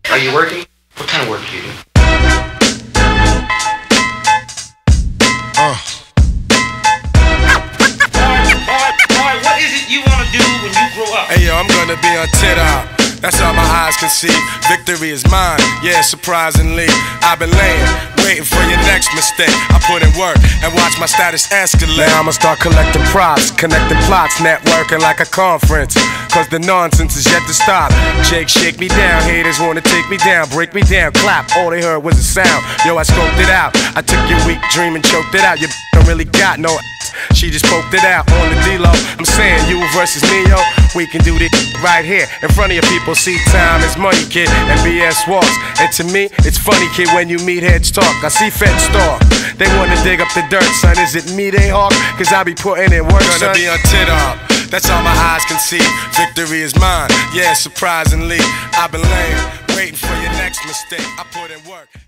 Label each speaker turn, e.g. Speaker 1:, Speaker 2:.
Speaker 1: Are you working? What kind of work do you do? Boy, what is it you want to do when you grow up?
Speaker 2: Hey yo, I'm gonna be on TikTok. That's all my eyes can see. Victory is mine, yeah, surprisingly. I've been laying, waiting for your next mistake. I put in work and watch my status escalate. Now I'ma start collecting props, connecting plots, networking like a conference. Cause the nonsense is yet to stop. Jake, shake me down, haters wanna take me down, break me down, clap. All they heard was a sound. Yo, I scoped it out. I took your weak dream and choked it out. You don't really got no ass. She just poked it out on the D-Lo. I'm saying you versus me, yo. We can do this right here in front of your people. See, time is money, kid, and BS walks. And to me, it's funny, kid, when you meet heads talk. I see feds stalk. They wanna dig up the dirt, son. Is it me they hawk? Cause I be putting in work, son. Gonna be on TikTok. That's all my eyes can see. Victory is mine, yeah, surprisingly. I've been laying, waiting for your next mistake. I put in work.